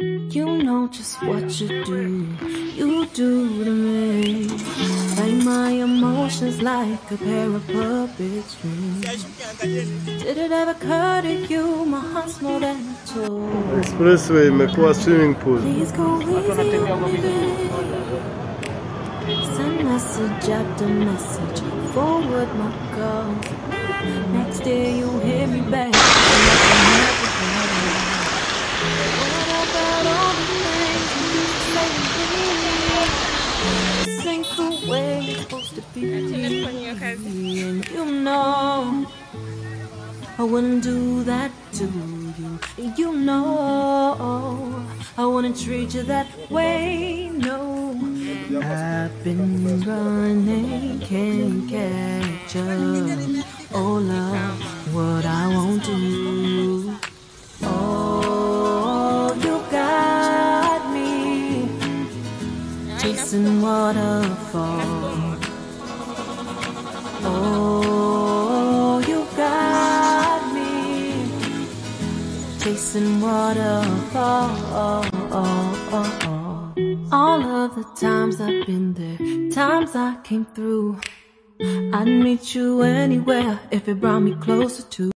You know just what you do to me. Like my emotions like a pair of puppet strings. Did it ever occur to you my heart's more than a toy? Expressway imekuwa swimming pool. Please go easy on me. Send message after message, forward my calls. Next day you hear me back. What about all the things you used to say to me? This ain't the way it's supposed to be. And you know I wouldn't do that to you. You know I wouldn't treat you that way. No, I've been running, can't catch up. Oh love, what I won't do. Oh, you got me chasing waterfalls. Oh, you got me chasing waterfalls. All of the times I've been there, times I came through, I'd meet you anywhere if it brought me closer to